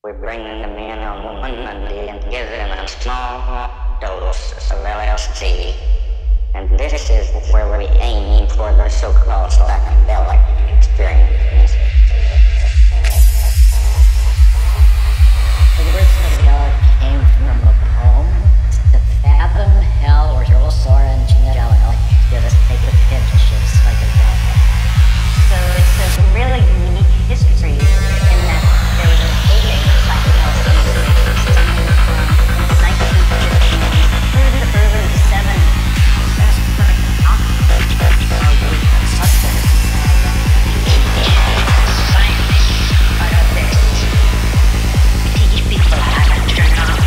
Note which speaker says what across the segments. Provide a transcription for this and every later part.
Speaker 1: We bring the man or woman and give them a small dose of LSD. And this is where we're aiming for the so-called psychedelic experience. The word psychedelic came from a poem. To fathom hell or Sora and Chinello give us sacred pinch of psychedelic. So it's a really unique history in that there was a hating of psychedelic stemming from the 1950s through the early 70s. That's like with substance scientists are out there. Teach people how to turn off,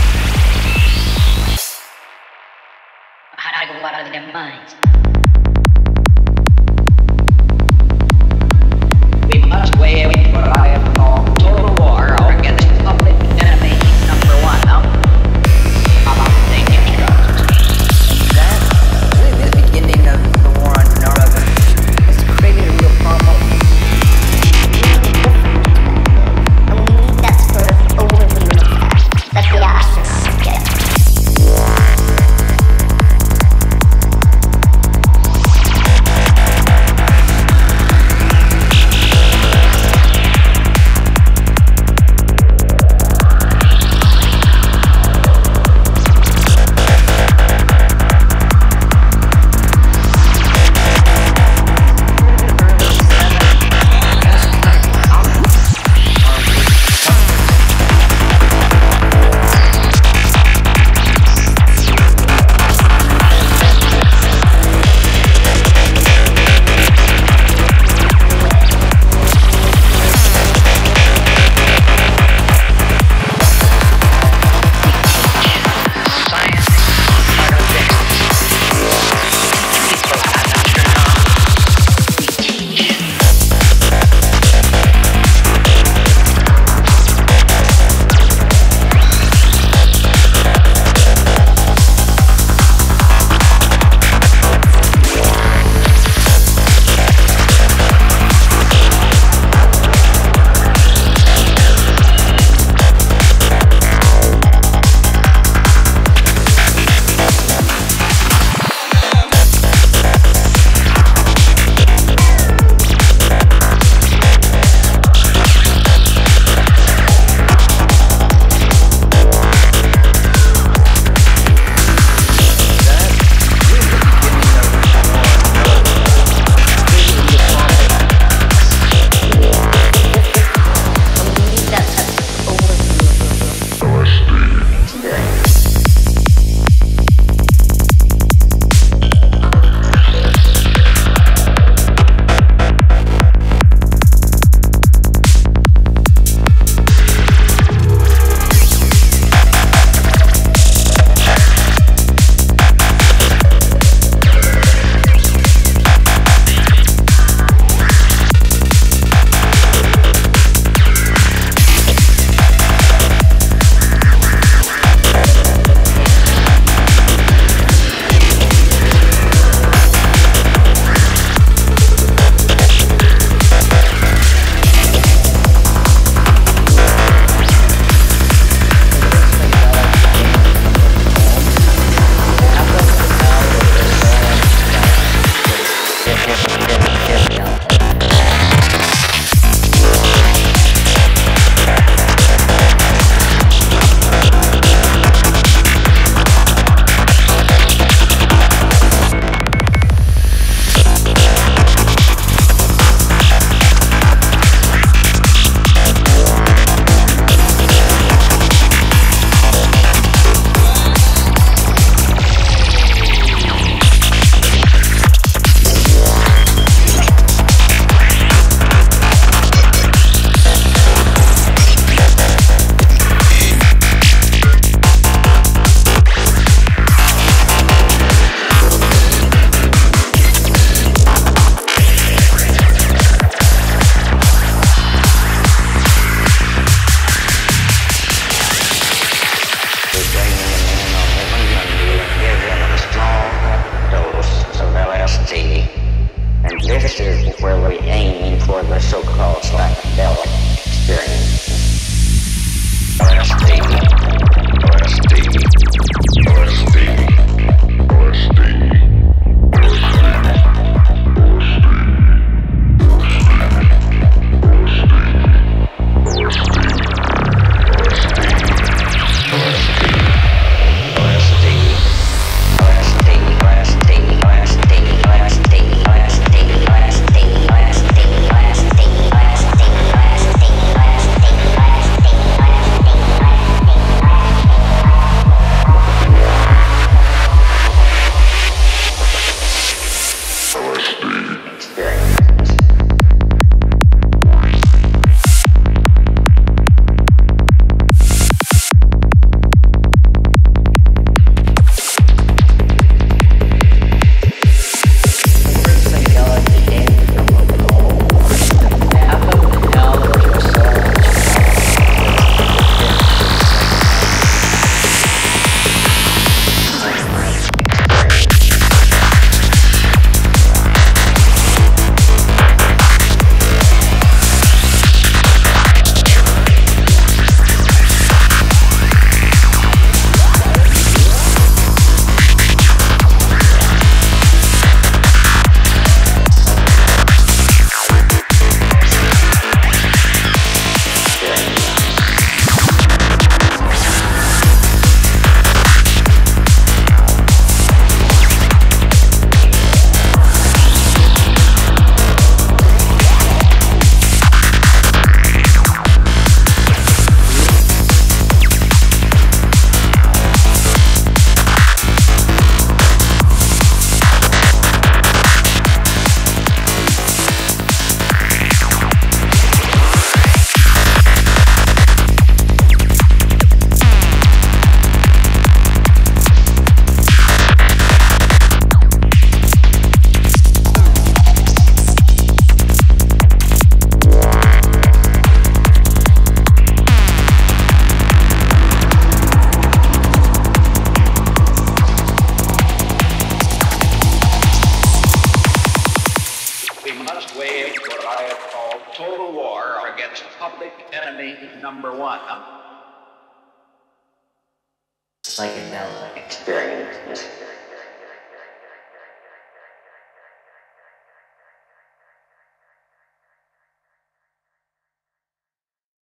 Speaker 1: how to go out of their minds. We must wage what I have called total war against public enemy number one. About thinking drugs. That's really the beginning of the war on drugs. It's created a real problem. And we need that sort of overview that the astronauts get.
Speaker 2: public enemy number one.
Speaker 1: Psychedelic experience.